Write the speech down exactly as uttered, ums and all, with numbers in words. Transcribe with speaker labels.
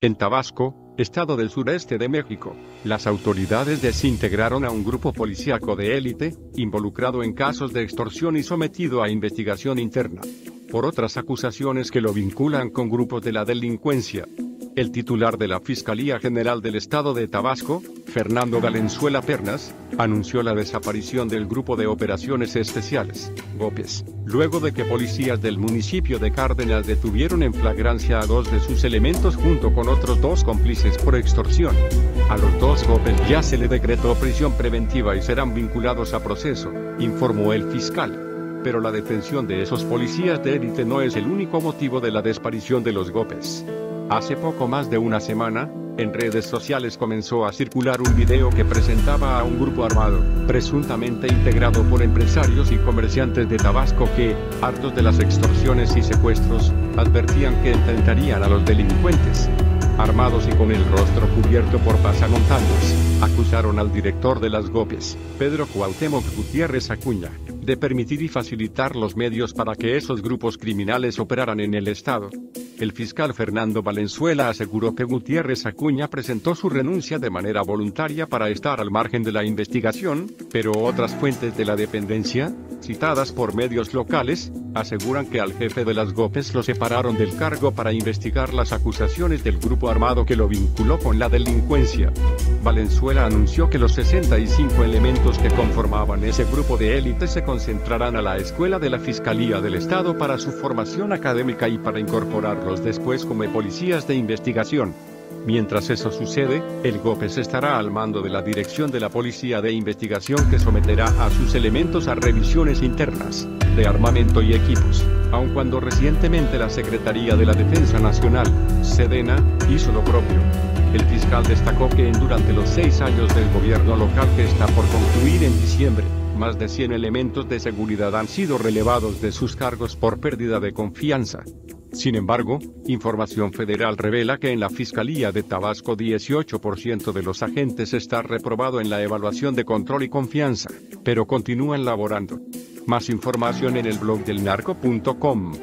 Speaker 1: En Tabasco, estado del sureste de México, las autoridades desintegraron a un grupo policíaco de élite, involucrado en casos de extorsión y sometido a investigación interna, por otras acusaciones que lo vinculan con grupos de la delincuencia. El titular de la Fiscalía General del Estado de Tabasco, Fernando Valenzuela Pernas, anunció la desaparición del Grupo de Operaciones Especiales, GOPES, luego de que policías del municipio de Cárdenas detuvieron en flagrancia a dos de sus elementos junto con otros dos cómplices por extorsión. A los dos GOPES ya se le decretó prisión preventiva y serán vinculados a proceso, informó el fiscal. Pero la detención de esos policías de élite no es el único motivo de la desaparición de los GOPES. Hace poco más de una semana, en redes sociales comenzó a circular un video que presentaba a un grupo armado, presuntamente integrado por empresarios y comerciantes de Tabasco que, hartos de las extorsiones y secuestros, advertían que enfrentarían a los delincuentes. Armados y con el rostro cubierto por pasamontañas, acusaron al director de las GOPES, Pedro Cuauhtémoc Gutiérrez Acuña, de permitir y facilitar los medios para que esos grupos criminales operaran en el estado. El fiscal Fernando Valenzuela aseguró que Gutiérrez Acuña presentó su renuncia de manera voluntaria para estar al margen de la investigación, pero otras fuentes de la dependencia, citadas por medios locales, aseguran que al jefe de las GOPES lo separaron del cargo para investigar las acusaciones del grupo armado que lo vinculó con la delincuencia. Valenzuela anunció que los sesenta y cinco elementos que conformaban ese grupo de élite se concentrarán a la escuela de la Fiscalía del Estado para su formación académica y para incorporarlos después como policías de investigación. Mientras eso sucede, el GOPES estará al mando de la Dirección de la Policía de Investigación que someterá a sus elementos a revisiones internas, de armamento y equipos, aun cuando recientemente la Secretaría de la Defensa Nacional, SEDENA, hizo lo propio. El fiscal destacó que en durante los seis años del gobierno local que está por concluir en diciembre, más de cien elementos de seguridad han sido relevados de sus cargos por pérdida de confianza. Sin embargo, información federal revela que en la Fiscalía de Tabasco dieciocho por ciento de los agentes está reprobado en la evaluación de control y confianza, pero continúan laborando. Más información en el blog del narco punto com.